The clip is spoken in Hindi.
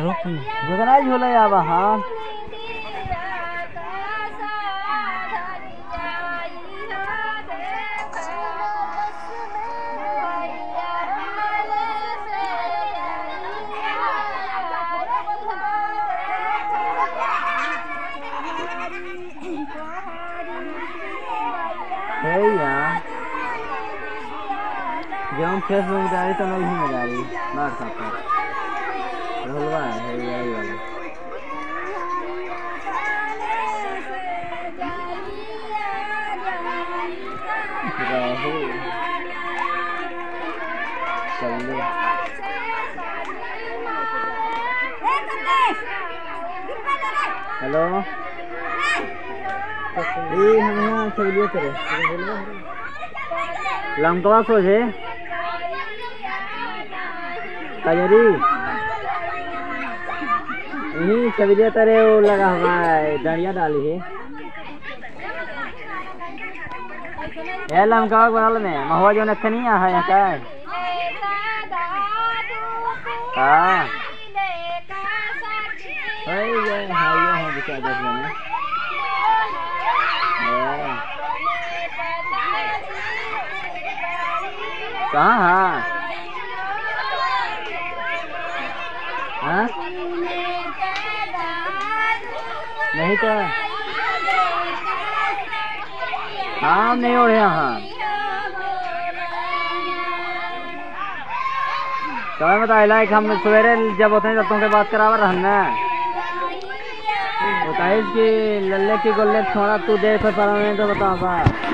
झुकना झूला या हाँ है यार जब हम फेसबुक जा रही तो नहीं में जा रही मार खाता रोलवा है यही वाला राहुल चलो हेलो ये हम यहाँ चलिए चले लंकवा सोझे कजरी यही चलिए तेरे वो लगा हुआ है डंडिया डाली है ये लंकवा बगल में महुआ जो नहीं है यहाँ का हाँ ये दिखा दस मैंने कहाँ हाँ नहीं तो हाँ नहीं हो रहे हाँ तो बताए लाइक हम सवेरे जब होते हैं जब तुमसे बात करावा रहना बताइए कि लल्ले की गोल्ले छोड़ा तू देर पर पड़ा नहीं तो बता